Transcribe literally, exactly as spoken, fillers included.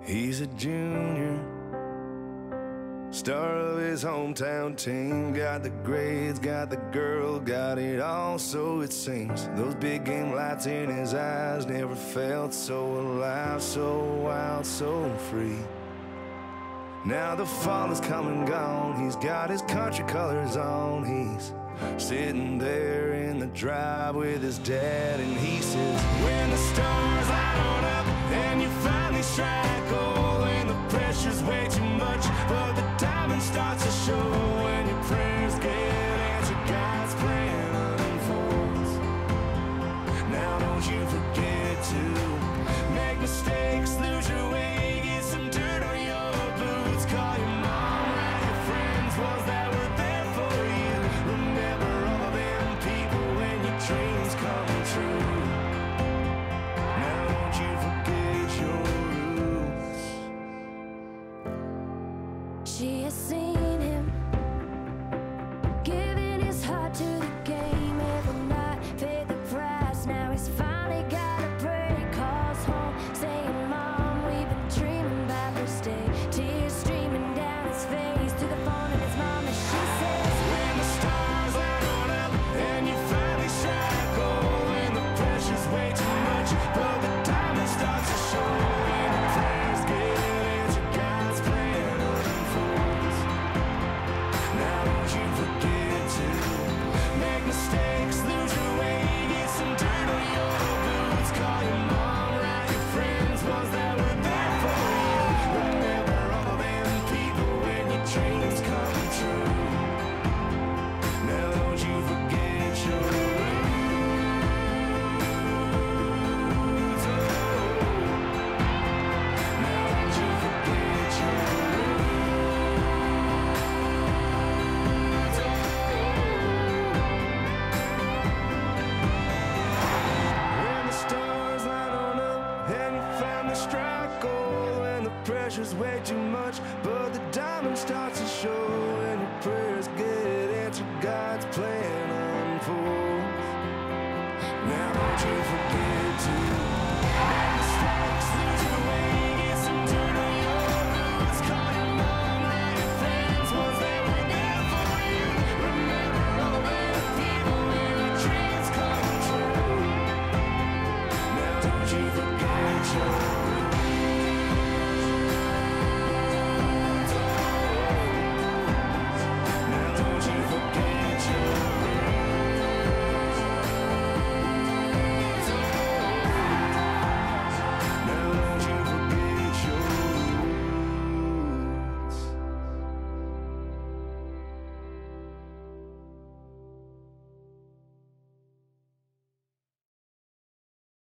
He's a junior, star of his hometown team. Got the grades, got the girl, got it all, so it seems. Those big game lights in his eyes never felt so alive, so wild, so free. Now the fall is come and gone, he's got his country colors on. He's sitting there in the drive with his dad, and he says, when the stars light on up and you finally strike gold, when the pressure's way too much but the diamond starts to show, when your prayers get answered, God's plan unfolds. Now don't you forget to make mistakes, lose your way, get some dirt on your boots, call your mom, write your friends, ones that were there for you. Remember all them people when your dreams come true. Now don't you forget your roots. She has seen him giving his heart to the game every night, paid the price. Now he's finally got a break, calls home saying, Mom, we've been dreaming about this day. Tears streaming down his face to the phone of his mom, and she says, when the stars light on up and you finally strike gold, when the pressure's way too much but the diamond starts to show, when your prayers get answered, God's plan unfolds. Now don't you forget to make mistakes, lose your way, get some dirt on your boots, call your mom, write your friends, ones that were there for you. Remember all them people when your dreams come true. Now don't you forget your roots. Oh. Now don't you forget your roots. Oh. When the stars light on up and you finally strike gold, when the pressure's way too much but the diamond starts to show, and your prayers get answered, God's plan unfolds. Now don't you forget to make mistakes, lose your